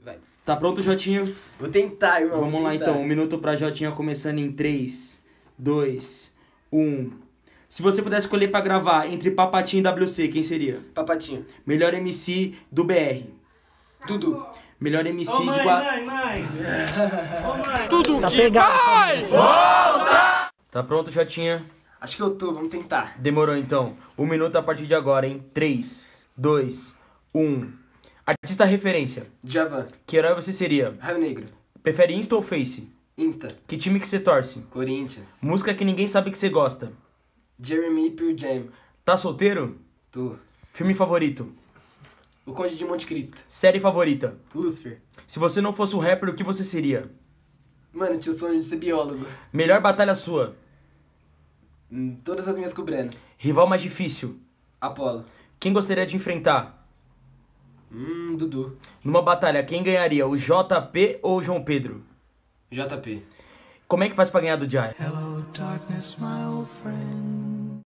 Vai. Tá pronto, Jotinha? Vou tentar, irmão. Vamos lá então, 1 minuto pra Jotinha começando em 3, 2, 1. Se você pudesse escolher pra gravar entre Papatinho e WC, quem seria? Papatinho. Melhor MC do BR. Dudu. Melhor MC Ô, de mãe, Guarulhos. mãe. Ô, mãe. Tudo Tá que pegado. vai! Tá pronto, Jotinha? Acho que eu tô, vamos tentar. Demorou então. 1 minuto a partir de agora, hein? 3, 2, 1. Artista referência. Djavan. Que herói você seria? Raio Negro. Prefere Insta ou Face? Insta. Que time que você torce? Corinthians. Música que ninguém sabe que você gosta. Jeremy Pearl Jam. Tá solteiro? Tô. Filme favorito? O Conde de Monte Cristo. Série favorita? Lucifer. Se você não fosse um rapper, o que você seria? Mano, eu tinha o sonho de ser biólogo. Melhor batalha sua? Todas as minhas cobranas. Rival mais difícil? Apolo. Quem gostaria de enfrentar? Dudu. Numa batalha, quem ganharia? O JP ou o João Pedro? JP. Como é que faz pra ganhar do Jai? Hello, darkness, my old friend.